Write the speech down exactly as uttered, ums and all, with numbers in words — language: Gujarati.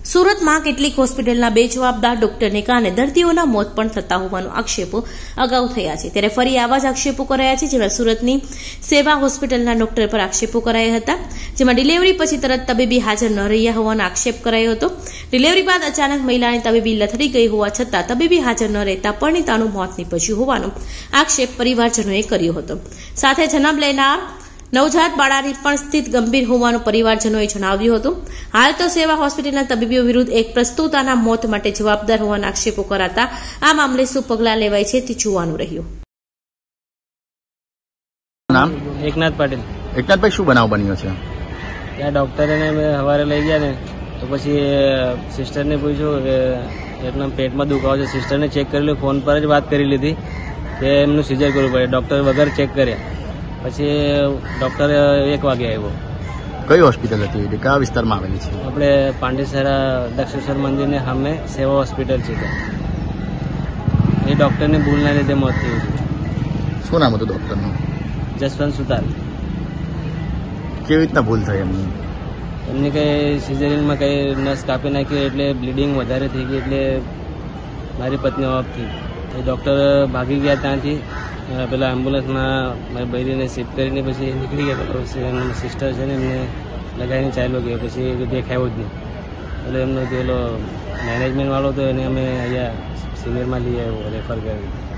સુરતમાં કેટલીક હોસ્પિટલના બે જવાબદાર ડોક્ટરને કારણે દર્દીઓના મોત પણ થતા હોવાનો આક્ષેપો અગાઉ થયા છે, ત્યારે ફરી આવા જ આક્ષેપો કરાયા છે, જેમાં સુરતની સેવા હોસ્પિટલના ડોક્ટર પર આક્ષેપો કરાયા હતા, જેમાં ડિલિવરી પછી તરત તબીબી હાજર ન રહ્યા હોવાનો આક્ષેપ કરાયો હતો। ડિલિવરી બાદ અચાનક મહિલાની તબીબી લથડી ગઈ હોવા છતાં તબીબી હાજર ન રહેતા પરિણીતાનું મોત નીપજ્યું હોવાનો આક્ષેપ પરિવારજનોએ કર્યો હતો। સાથે જન્મ લેનાર નવજાત બાળાની પણ સ્થિતિ ગંભીર હોવાનું પરિવારજનોએ જણાવ્યું હતું। હાલ તો સેવા હોસ્પિટલના તબીબીઓ વિરુદ્ધ એક પ્રસ્તુતાના મોત માટે જવાબદાર હોવાના આક્ષેપો કરાતા આ મામલે શું પગલાં લેવાય છે તે જોવાનું રહ્યું। નામ એકનાથ પાટીલ। એકનાથભાઈ, શું બનાવ બન્યો છે? ત્યાં ડોક્ટરે ને સવારે લઈ ગયા ને તો પછી સિસ્ટરને પૂછ્યું કે એટલા પેટમાં દુખાવો છે। સિસ્ટરને ચેક કરેલું, ફોન પર જ વાત કરી લીધી કે એમનું સિઝર કરવું પડે, ડોક્ટર વગર ચેક કર્યા। પછી ડોક્ટર એક વાગે આવ્યો। કઈ હોસ્પિટલ હતી, કયા વિસ્તારમાં આવેલી છે? આપણે પાંડેસરા દક્ષેશ્વર મંદિરને સામે સેવા હોસ્પિટલ છે, એ ડોક્ટરની ભૂલના લીધે મોત થયું છે। શું નામ હતું ડોક્ટરનું? જસવંત સુતાર। કેવી રીતના ભૂલ થઈ એમની? એમની કઈ સિઝરિનમાં કઈ નસ કાપી નાખી એટલે બ્લીડિંગ વધારે થઈ ગઈ, એટલે મારી પત્ની ઓફ થઈ। એ ડોક્ટર ભાગી ગયા ત્યાંથી, પેલા એમ્બ્યુલન્સમાં મારી બૈરીને શિફ્ટ કરીને પછી નીકળી ગયા। પછી એમનો સિસ્ટર છે ને એમને લગાવીને ચાલ્યો ગયો, પછી દેખાયો જ નહીં। એટલે એમનો પેલો મેનેજમેન્ટ વાળો તો એને અમે અહીંયા સિનિયરમાં લઈ આવ્યો, રેફર કર્યો।